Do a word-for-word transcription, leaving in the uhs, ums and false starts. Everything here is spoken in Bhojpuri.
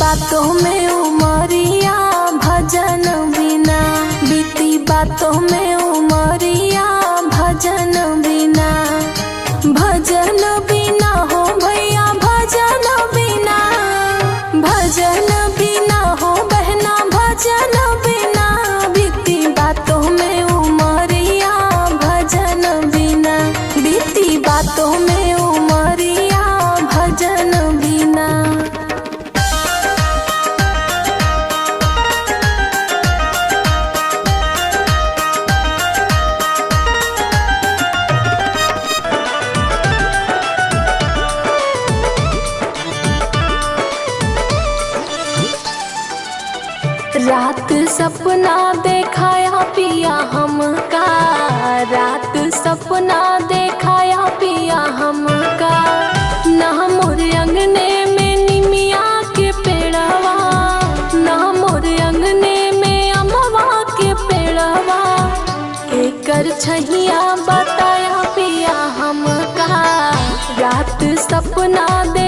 बातों में उमरिया भजन बिना, बीती बातों में उमरिया भजन बिना, भजन बिना हो भैया भजन बिना, भजन बिना हो बहना भजन बिना, बीती बातों में उमरिया भजन बिना, बीती बातों में उमरिया भजन बिना। रात सपना देखाया पिया हमका, रात सपना देखाया पिया हमका, ना मोर अंगने में निमिया के पेड़वा, ना मोर अंगने में अमवा के पेड़वा, एकर छहिया बताया पिया हमका, रात सपना दे